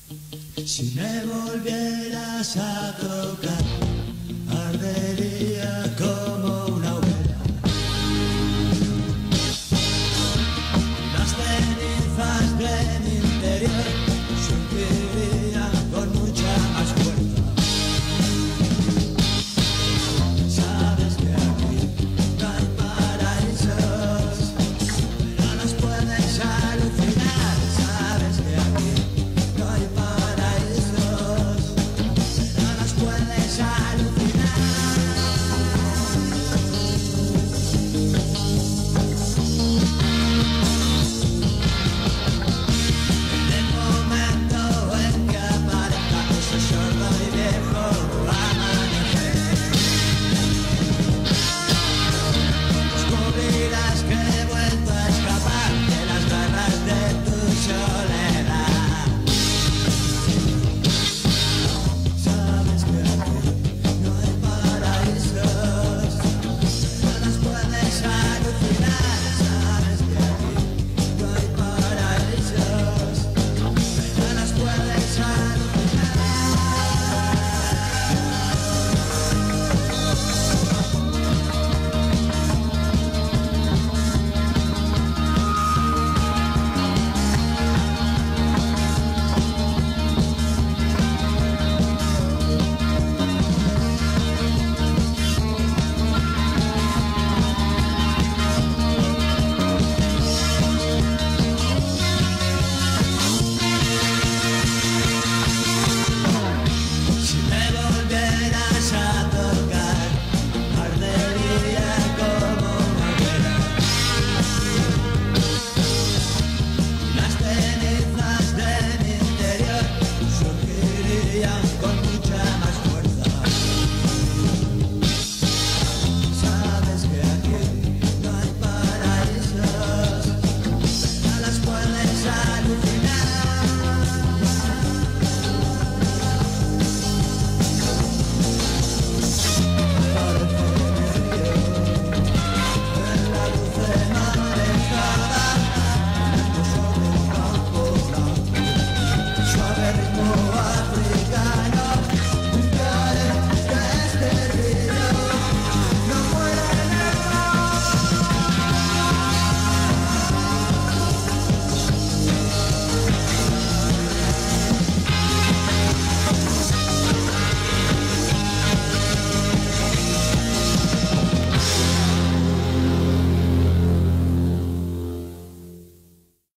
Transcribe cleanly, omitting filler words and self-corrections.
Si me volvieras a tocar, ardería como una hoguera. Las cenizas de mi interior surgirían con mucha más fuerza. Sabes que aquí no hay paraísos, pero los puedes alucinar. Sabes que aquí no hay paraísos, pero los puedes alucinar. En el momento en que aparezca ese sordo y viejo amanecer, descubrirás que he vuelto a escapar de las garras de tu soledad. Sabes que aquí no hay paraísos, pero los puedes alucinar. Sabes que aquí no hay paraísos, pero los puedes alucinar. Si me volvieras a tocar, ardería como una hoguera. Las cenizas de mi interior surgirían con